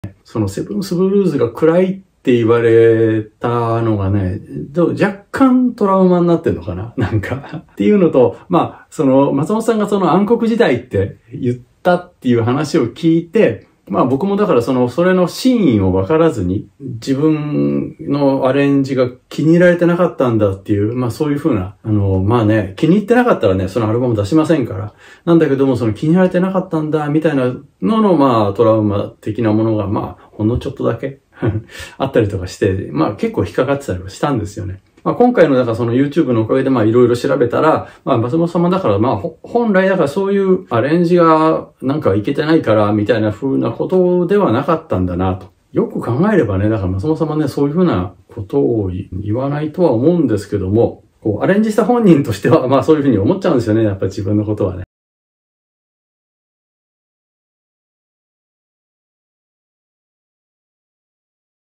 そのセブンスブルーズが暗いって言われたのがね、若干トラウマになってんのかななんか。っていうのと、まあ、その、松本さんがその暗黒時代って言ったっていう話を聞いて、まあ僕もだからそれの真意を分からずに、自分のアレンジが気に入られてなかったんだっていう、まあそういうふうな、まあね、気に入ってなかったらね、そのアルバム出しませんから。なんだけども、その気に入られてなかったんだ、みたいなのの、まあトラウマ的なものが、まあほんのちょっとだけあったりとかして、まあ結構引っかかってたりはしたんですよね。まあ今回のだからその YouTube のおかげでまあいろいろ調べたら、まあ松本様だからまあ本来だからそういうアレンジがなんかいけてないからみたいな風なことではなかったんだなと。よく考えればね、だから松本様ね、そういう風なことを言わないとは思うんですけども、こうアレンジした本人としてはまあそういう風に思っちゃうんですよね、やっぱり自分のことはね。